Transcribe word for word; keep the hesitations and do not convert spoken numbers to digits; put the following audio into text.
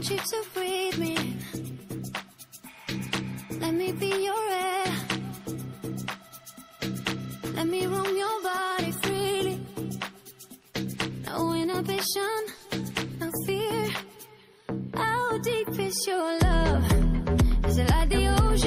want you to breathe me. Let me be your air. Let me roam your body freely. No inhibition, no fear. How deep is your love? Is it like the ocean?